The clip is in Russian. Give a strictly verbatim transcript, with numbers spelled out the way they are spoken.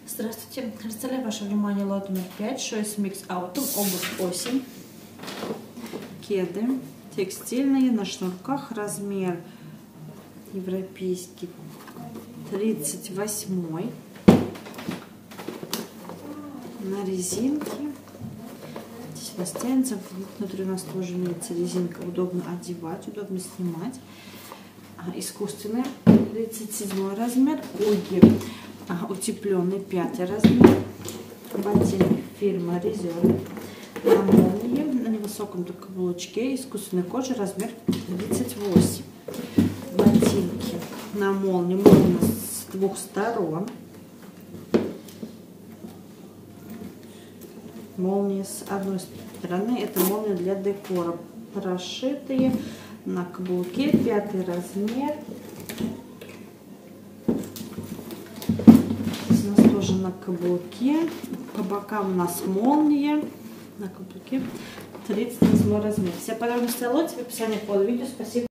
Здравствуйте! Представляю ваше внимание лот номер пять, шесть Mix Autumn, обувь осень. Кеды текстильные на шнурках, размер европейский тридцать восьмой. На резинке. Здесь у нас тянется, внутри у нас тоже имеется резинка, удобно одевать, удобно снимать. Искусственный тридцать седьмой размер, уги утепленный пятый размер, ботинок фирмы Резерв на молнии, на невысоком каблучке, искусственной кожи, размер тридцать восемь. Ботинки на молнии, молния с двух сторон, молния с одной стороны, это молния для декора, прошитые на каблуке, пятый размер. Здесь у нас тоже на каблуке, по бокам у нас молния, на каблуке тридцать восьмой размер. Все подробности о лоте в описании под видео. Спасибо.